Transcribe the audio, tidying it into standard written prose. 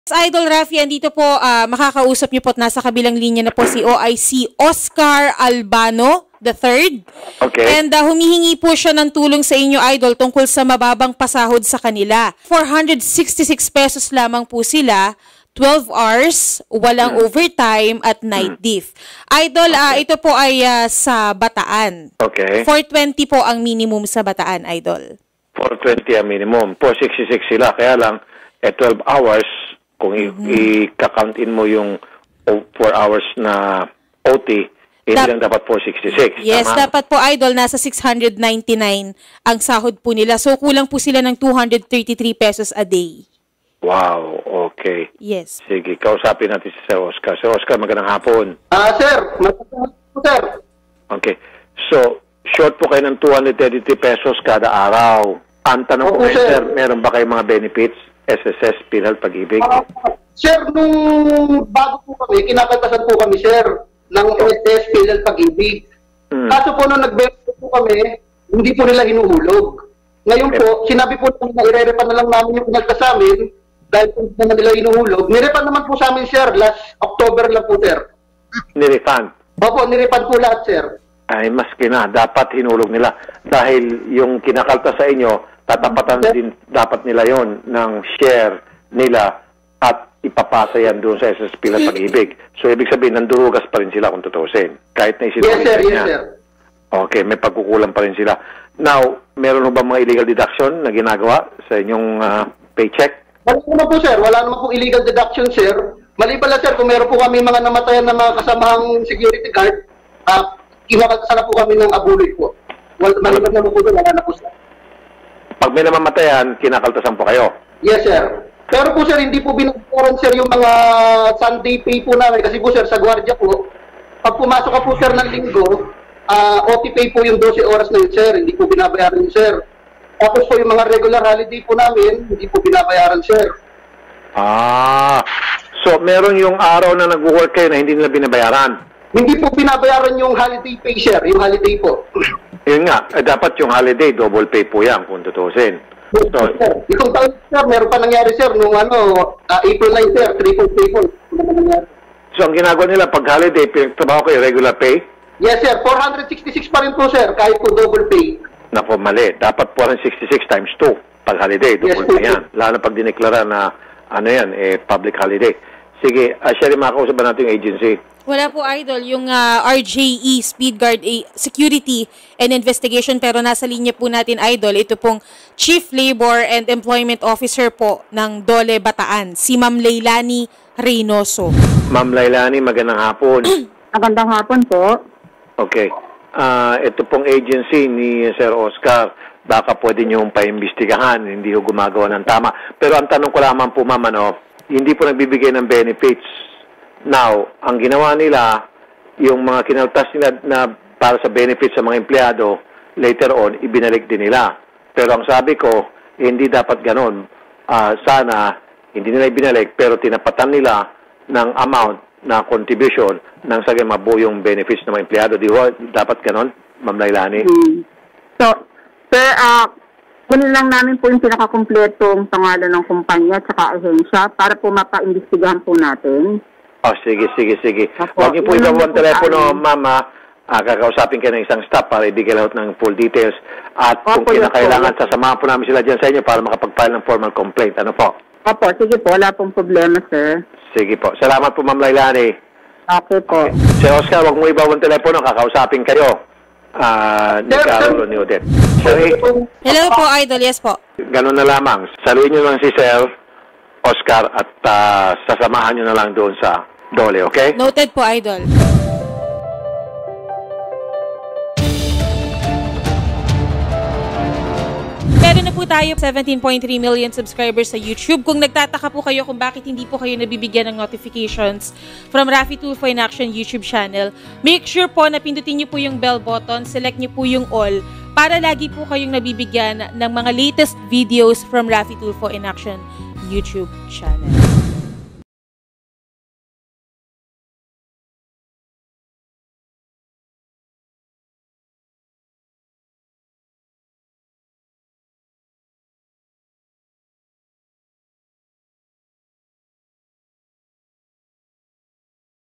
Idol Raffy, andito po, makakausap niyo po at nasa kabilang linya na po si OIC Oscar Albano III. Okay. And humihingi po siya ng tulong sa inyo, Idol, tungkol sa mababang pasahod sa kanila. 466 pesos lamang po sila, 12 hours, walang overtime at night diff. Idol, ito po ay sa Bataan. Okay. 420 po ang minimum sa Bataan, Idol. 420 ang minimum. 466 sila, kaya lang, 12 hours, kung i-count-in mo yung 4 hours na OT, hindi lang dapat 466. Yes, tama? dapat po, Idol, nasa 699 ang sahod po nila. So, kulang po sila ng 233 pesos a day. Wow, okay. Yes. Sige, kausapin natin si Sir Oscar. Sir Oscar, magandang hapon. Sir, magandang hapon, sir. Okay. So, short po kayo ng 233 pesos kada araw. Ang tanong ko kayo, sir, meron ba kayong mga benefits? SSS, PhilHealth, Pag-ibig? Sir, nung bago po kami, kinakatasan po kami, sir, ng SSS, PhilHealth, Pag-ibig. Kaso po nung nag-benefit po kami, hindi po nila hinuhulog. Ngayon po, sinabi po namin na ire-repan na lang namin yung pinagka sa amin dahil po naman nila hinuhulog. Nirepan naman po sa amin, sir, last October lang po, sir. Nirefund? Opo, nirepan po lahat, sir. Ay, maski na, dapat hinulog nila. Dahil yung kinakalta sa inyo, tatapatan din dapat nila yon ng share nila at ipapasa yan doon sa SSP na Pag-ibig. So, ibig sabihin, nandurugas pa rin sila kung tutusin. Kahit na isinulit Yes, sir. niya. Yes, sir. Okay, may pagkukulang pa rin sila. Now, meron ba mga illegal deduction na ginagawa sa inyong paycheck? Wala naman po, sir. Wala naman po illegal deduction, sir. Maliban lang, sir, kung meron po kami mga namatayan na mga kasamahang security guard, kinakatasan na po kami ng abuloy po. Maliban naman po doon, wala na po, sir. Pag may namamatayan, kinakaltasan po kayo? Yes, sir. Pero po, sir, hindi po binabayaran, sir, yung mga Sunday pay po namin. Kasi po, sir, sa gwardiya po, pag pumasok ka po, sir, ng linggo, OT pay po yung 12 oras na yun, sir. Hindi po binabayaran yun, sir. Tapos po, yung mga regular holiday po namin, hindi po binabayaran, sir. So, meron yung araw na nag-work kayo na hindi nila binabayaran? Hindi po binabayaran yung holiday pay, sir. Yung holiday po. Yun nga, dapat yung holiday, double pay po yan kung tutusin. So, itong taon, sir, meron pa nangyari, sir, nung April 9, sir, triple pay po. So, ang ginagawa nila, pag holiday, pinagtrabaho kayo, regular pay? Yes, sir. 466 pa rin po, sir, kahit po double pay. Naku, mali. Dapat 466 times 2. Pag holiday, double pay yan. Lalo na pag dineklara na, public holiday. Sige, Sherry, makakausap ba natin yung agency? Wala po, Idol. Yung RJE, Speed Guard Security and Investigation, pero nasa linya po natin, Idol. Ito pong Chief Labor and Employment Officer po ng Dole Bataan, si Ma'am Leilani Reynoso. Ma'am Leilani, magandang hapon. Magandang hapon po. Okay. Ito pong agency ni Sir Oscar, baka pwede niyong paimbestigahan, hindi ho gumagawa ng tama. Pero ang tanong ko lamang po, ma'am, hindi po nagbibigay ng benefits. Now, ang ginawa nila, yung mga kinaltas nila na para sa benefits sa mga empleyado, later on, ibinalik din nila. Pero ang sabi ko, hindi dapat ganon. Sana, hindi nila ibinalik, pero tinapatan nila ng amount na contribution nang sagay mabuo yung benefits ng mga empleyado. Di ba dapat ganon, Ma'am Leilani? So, sir, kunin lang namin po yung pinakakumpletong pangalan ng kumpanya at saka ahensya para po mapa-imbestigahan po natin. Sige. Huwag niyo po ibang telepono, mama. Kakausapin kayo ng isang staff para ibigay lahat ng full details. At kung kinakailangan, sasamahan po namin sila dyan sa inyo para makapag-file ng formal complaint. Ano po? Opo, sige po. Wala pong problema, sir. Sige po. Salamat po, Ma'am Leilani. Okay po. Sir Oscar, huwag mo ibang telepono. Kakausapin kayo. Ni Carol o ni Odette. Sorry? Hello po, Idol. Yes po. Ganun na lamang. Saluhin nyo lang si Sir Oscar at sasamahan nyo na lang doon sa Dole, okay? Noted po, Idol. Meron na po tayo 17.3 million subscribers sa YouTube. Kung nagtataka po kayo kung bakit hindi po kayo nabibigyan ng notifications from Raffy Tulfo in Action YouTube channel, make sure po na pindutin niyo po yung bell button, select niyo po yung all para lagi po kayong nabibigyan ng mga latest videos from Raffy Tulfo in Action YouTube channel.